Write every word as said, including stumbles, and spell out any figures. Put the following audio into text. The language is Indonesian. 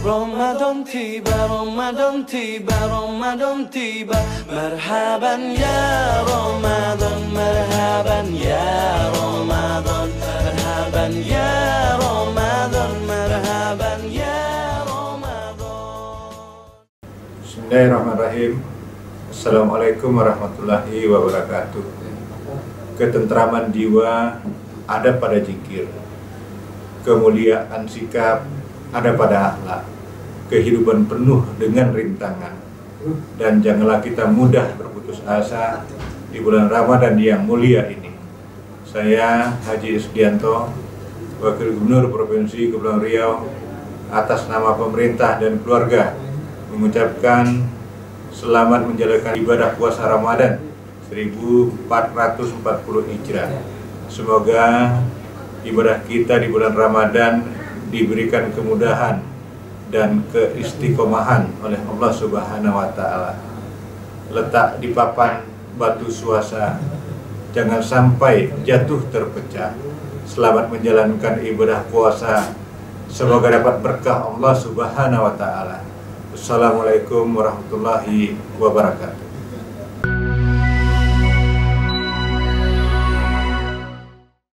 Ramadan tiba, Ramadan tiba, Ramadan tiba. Marhaban ya Ramadan, marhaban ya Ramadan, marhaban ya Ramadan, marhaban ya Ramadan. Bismillahirrahmanirrahim. Assalamualaikum warahmatullahi wabarakatuh. Ketentraman jiwa ada pada zikir, kemuliaan sikap ada pada akhlak, kehidupan penuh dengan rintangan. Dan janganlah kita mudah berputus asa di bulan Ramadan yang mulia ini. Saya Haji Isdianto, Wakil Gubernur Provinsi Kepulauan Riau, atas nama pemerintah dan keluarga mengucapkan selamat menjalankan ibadah puasa Ramadan seribu empat ratus empat puluh Hijrah. Semoga ibadah kita di bulan Ramadan diberikan kemudahan dan keistiqomahan oleh Allah Subhanahu wa Ta'ala. Letak di papan batu suasa, jangan sampai jatuh terpecah. Selamat menjalankan ibadah puasa, semoga dapat berkah Allah Subhanahu wa Ta'ala. Assalamualaikum warahmatullahi wabarakatuh.